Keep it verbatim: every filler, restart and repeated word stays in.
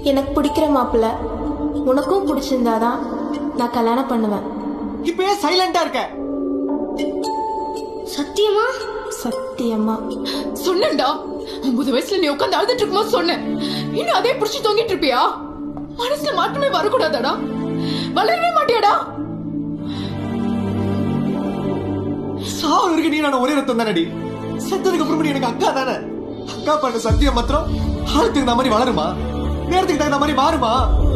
எனக்கு பிடிக்கிற மாப்பிள்ள உனக்கும் பிடிச்சிருந்தாதான் நான் கல்யாணம் பண்ணுவேன். இப்ப ஏன் சைலண்டா இருக்க? சத்தியமா? சத்தியமா சொன்னேன்டா. ஒன்பது வயசுல நீ உட்காந்து அழுதுட்டு இருக்கும்போது சொன்னேன். இன்னும் அதே புடிச்சு தொங்கிட்டு இருப்பியா? மனசுல மாற்றமே வரக்கூடாதாடா? வளரவே மாட்டியாடா? சாவு இருக்கு. நீ நான் ஒரே ரத்தம் தானடி. செத்ததுக்கு அப்புறம் எனக்கு அக்கா தானே. அக்கா பண்ண சத்தியம் மாத்திரம் ஆளுக்கு தகுந்த மாதிரி வளருமா? நேரத்துக்கு தகுந்த மாதிரி மாறுமா?